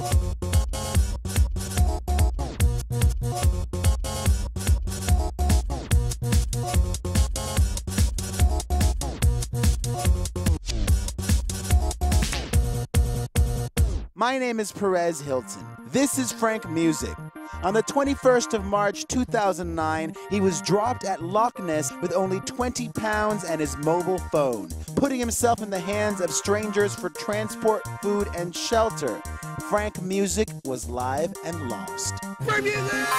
My name is Perez Hilton. This is Frank Music. On the 21st of March 2009, he was dropped at Loch Ness with only 20 pounds and his mobile phone, putting himself in the hands of strangers for transport, food, and shelter. Frank Music was live and lost. Frank Music!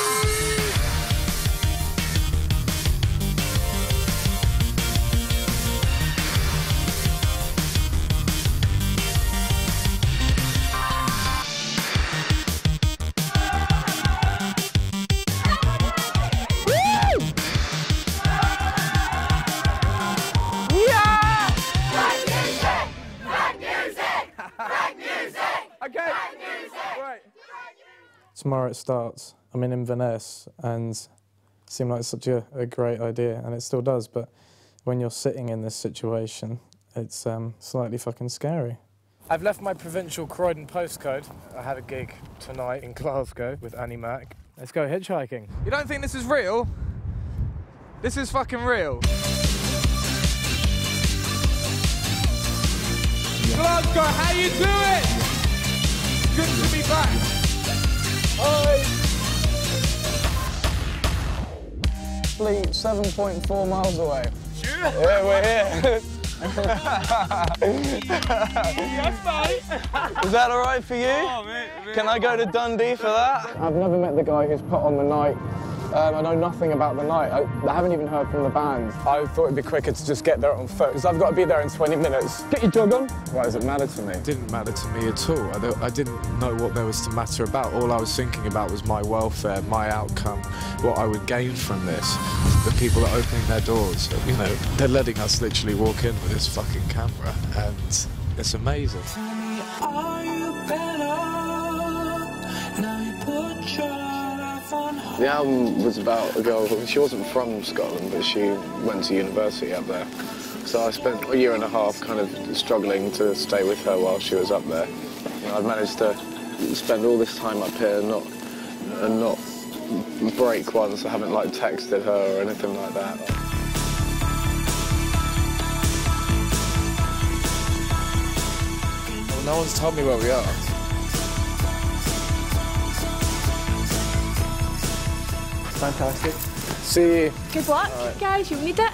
Tomorrow it starts. I'm in Inverness, and it seemed like such a great idea, and it still does, but when you're sitting in this situation, it's slightly fucking scary. I've left my provincial Croydon postcode. I had a gig tonight in Glasgow with Annie Mac. Let's go hitchhiking. You don't think this is real? This is fucking real. Glasgow, how you doing? Good to be back. Hi. Fleet, 7.4 miles away. Sure? Yeah, we're here. Yes, mate. Is that all right for you? Oh, mate. Can I go to Dundee for that? I've never met the guy who's put on the night. I know nothing about the night. I haven't even heard from the band. I thought it'd be quicker to just get there on foot, because I've got to be there in 20 minutes. Get your jog on. Why does it matter to me? It didn't matter to me at all. I didn't know what there was to matter about. All I was thinking about was my welfare, my outcome, what I would gain from this. The people are opening their doors. You know, they're letting us literally walk in with this fucking camera, and it's amazing. The album was about a girl, she wasn't from Scotland, but she went to university up there. So I spent a year and a half kind of struggling to stay with her while she was up there. And I've managed to spend all this time up here and not break once. I haven't, like, texted her or anything like that. Well, no one's told me where we are. Fantastic. See you. Good luck, guys. You'll need it.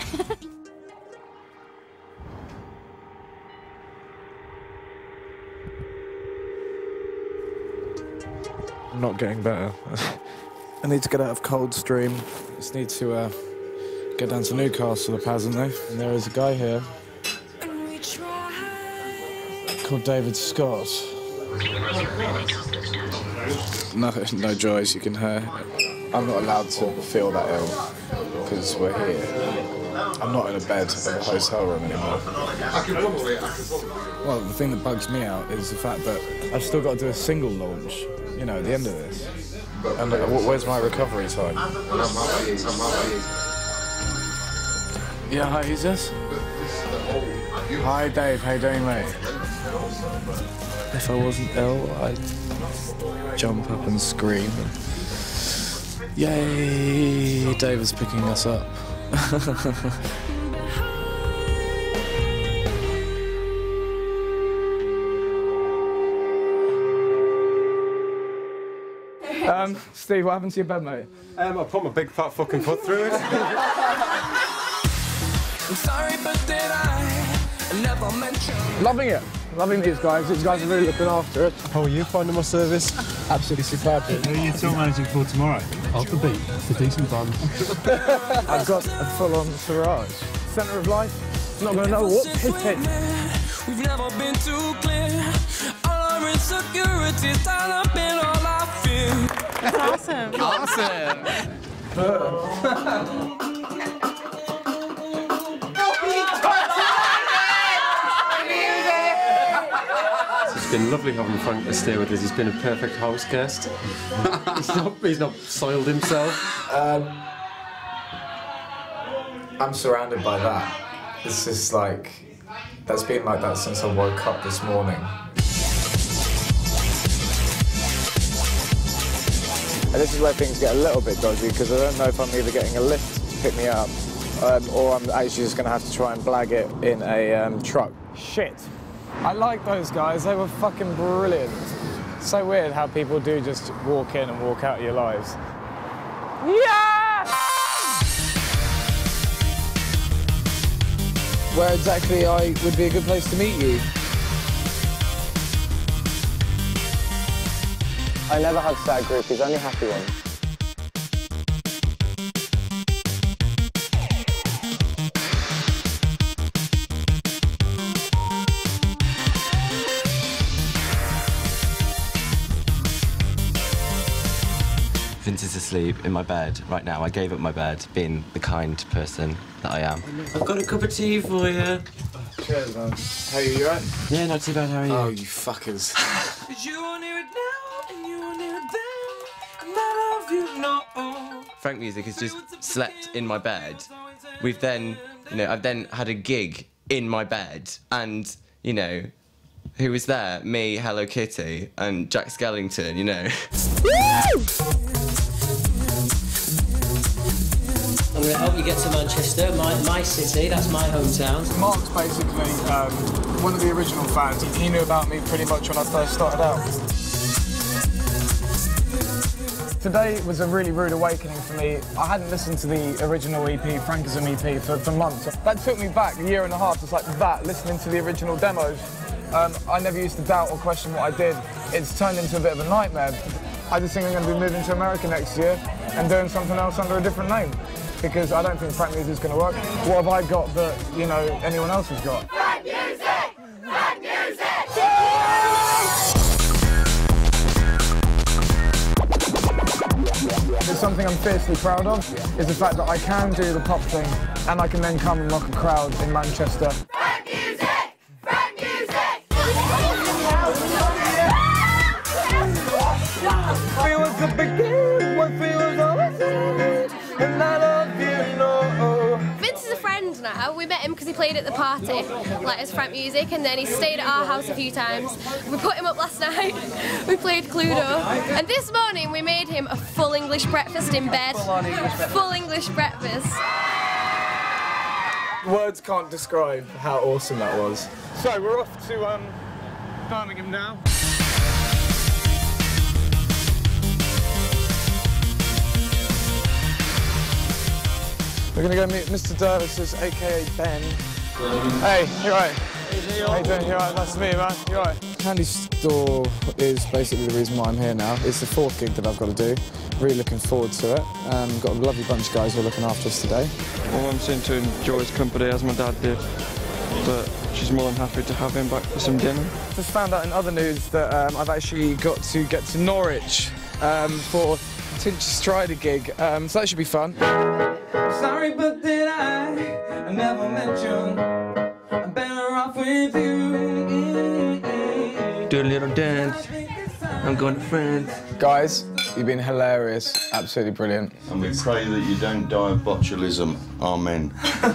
I'm not getting better. I need to get out of Coldstream. I just need to get down to Newcastle, apparently. And there is a guy here called David Scott. No joys, you can hear. I'm not allowed to feel that ill because we're here. I'm not in a bed in a hotel room anymore. Well, the thing that bugs me out is the fact that I've still got to do a single launch, you know, at the end of this. And where's my recovery time? Yeah, hi, who's this? Hi, Dave, how you doing, mate? If I wasn't ill, I'd jump up and scream. Yay! David's picking us up. Steve, what happened to your bed, mate? I put my big fat fucking foot through it. I'm sorry, but did I never mention? Loving it. Loving these guys. These guys are really looking after it. How are you finding my service? Absolutely superb. Who are you tour managing for tomorrow? Off the beat. It's a decent band. I've got a full-on entourage. Centre of life. Not going to know what hit it. We've never been too clear. All our insecurities tied up in all our fear. That's awesome. Awesome. It's been lovely having Frank to stay with us. He's been a perfect house guest. he's not soiled himself. I'm surrounded by that. It's just like, that's been like that since I woke up this morning. And this is where things get a little bit dodgy, because I don't know if I'm either getting a lift to pick me up, or I'm actually just going to have to try and blag it in a truck. Shit. I like those guys, they were fucking brilliant. So weird how people do just walk in and walk out of your lives. Yeah! Where exactly would be a good place to meet you? I never have sad groupies, only happy ones. Vince is asleep in my bed right now. I gave up my bed, being the kind person that I am. I've got a cup of tea for you. Cheers, man. How are you, you right? Yeah, not too bad, how are you? Oh, you fuckers. Frank Music has just slept in my bed. We've then, I've then had a gig in my bed, and, who was there? Me, Hello Kitty, and Jack Skellington, I'm going to help you get to Manchester, my city, that's my hometown. Mark's basically one of the original fans. He knew about me pretty much when I first started out. Today was a really rude awakening for me. I hadn't listened to the original EP, Frankism EP, for months. That took me back a year and a half, just like that, listening to the original demos. I never used to doubt or question what I did. It's turned into a bit of a nightmare. I just think I'm going to be moving to America next year and doing something else under a different name, because I don't think Frank Music's going to work. What have I got that, anyone else has got? Frank Music! Frank Music! It's something I'm fiercely proud of, is the fact that I can do the pop thing and I can then come and rock a crowd in Manchester. Frank Music! Frank Music! Feels the beginning, what feels always end, and I love you, no. Vince is a friend now. We met him because he played at the party, like as Frank Music, and then he stayed at our house a few times. We put him up last night. We played Cluedo, and this morning we made him a full English breakfast in bed. Full English breakfast. Words can't describe how awesome that was. So we're off to Birmingham now. We're gonna go meet Mr. Dervis, aka Ben. Hey, you right? How you doing? You right? Nice to meet you, man. You right? Candy Store is basically the reason why I'm here now. It's the 4th gig that I've got to do. Really looking forward to it. Got a lovely bunch of guys who are looking after us today. My mum seemed to enjoy his company, as my dad did, but she's more than happy to have him back for some dinner. Just found out in other news that I've actually got to get to Norwich for Tinch Strider gig, so that should be fun. Sorry, but did I never mention I'm better off with you. Do a little dance. I'm going to France. Guys, you've been hilarious. Absolutely brilliant. And we pray that you don't die of botulism. Amen.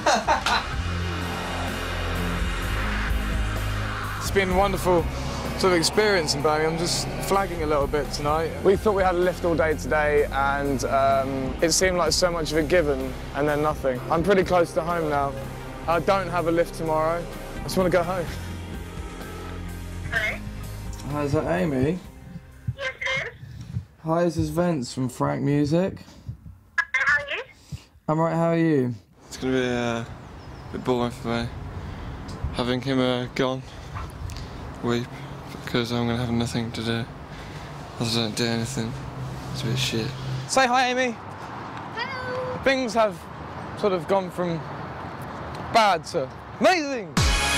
It's been a wonderful sort of experience in Birmingham. I'm just flagging a little bit tonight. We thought we had a lift all day today, and it seemed like so much of a given, and then nothing. I'm pretty close to home now. I don't have a lift tomorrow. I just want to go home. Hello? Hi, is that Amy? Yes, it is. Hi, this is Vince from Frank Music. How are you? I'm right, how are you? It's going to be a bit boring for me, having him gone. Weep, because I'm going to have nothing to do. I don't do anything. It's a bit shit. Say hi, Amy. Hello. Things have sort of gone from bad to amazing.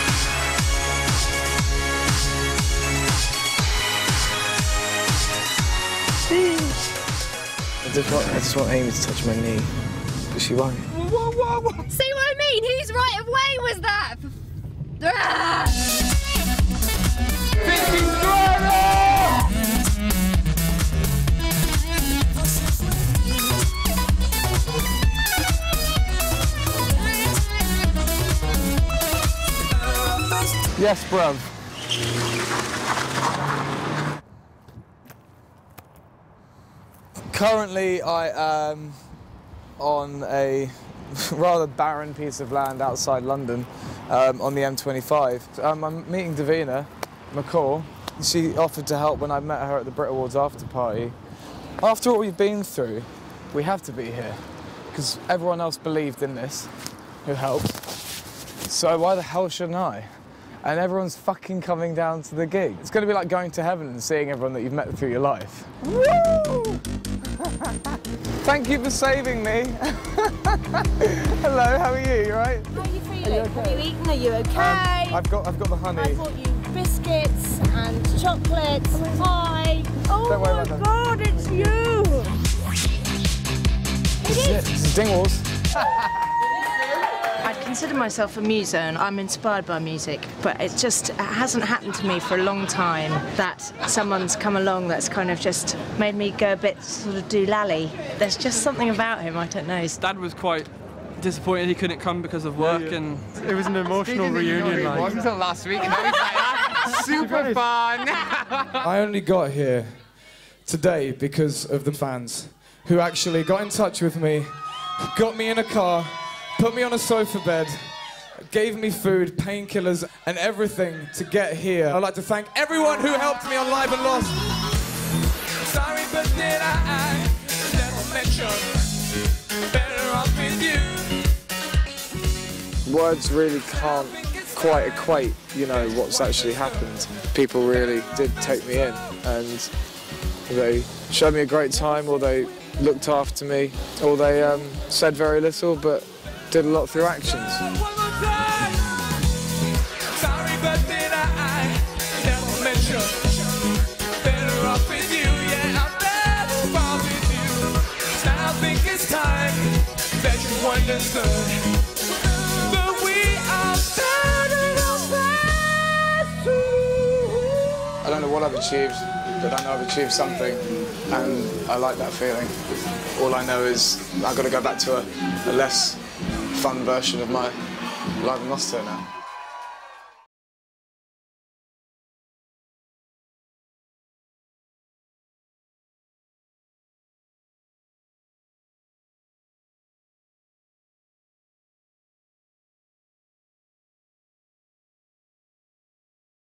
I just want Amy to touch my knee, but she won't. Whoa. See what I mean? Whose right of way was that? Ah! Yes, bruv. Currently, I am on a rather barren piece of land outside London on the M25. I'm meeting Davina McCall. She offered to help when I met her at the Brit Awards after party. After what we've been through, we have to be here because everyone else believed in this who helped. So why the hell shouldn't I? And everyone's fucking coming down to the gig. It's going to be like going to heaven and seeing everyone that you've met through your life. Woo! Thank you for saving me. Hello, how are you? You right? How are you feeling? Are you okay? Have you eaten? Are you okay? I've got the honey. I bought you biscuits and chocolates. Hi. Oh Don't worry my about God, it's you. This is Dingwalls. I'd consider myself a muser and I'm inspired by music, but it hasn't happened to me for a long time that someone's come along that's kind of just made me go a bit sort of doolally. There's just something about him, I don't know. His dad was quite disappointed he couldn't come because of work, and it was an emotional reunion. It wasn't until last week, and now he's like, ah, super fun. I only got here today because of the fans who actually got in touch with me, got me in a car, put me on a sofa bed, gave me food, painkillers, and everything to get here. I'd like to thank everyone who helped me on Live and Lost. Sorry, but did I never mention better off with you? Words really can't quite equate, you know, what's actually happened. People really did take me in, and they showed me a great time, or they looked after me, or they said very little, but did a lot through actions. Sorry, but did I never mention better off with you? Yeah, I'm better off with you. Now I think it's time that you understood that we are better off. I don't know what I've achieved, but I know I've achieved something, and I like that feeling. All I know is I've got to go back to a less fun version of my Live and Lost tour now.